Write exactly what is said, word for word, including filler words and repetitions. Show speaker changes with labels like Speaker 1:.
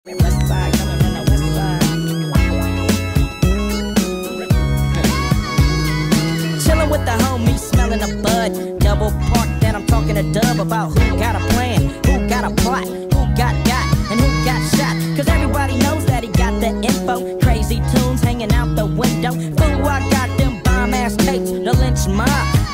Speaker 1: West side, coming from the west side. Chillin' with the homies, smelling a bud. Double park, then I'm talking to Dub about who got a plan, who got a plot, who got got, and who got shot. Cause everybody knows that he got the info. Crazy tunes hanging out the window. Fool, I got them bomb ass tapes, the lynch mob.